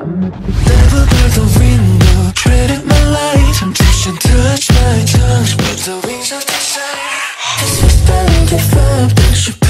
Never broke the window, traded my light. Temptation touched my tongue, spread the wings of desire. This was 95, then she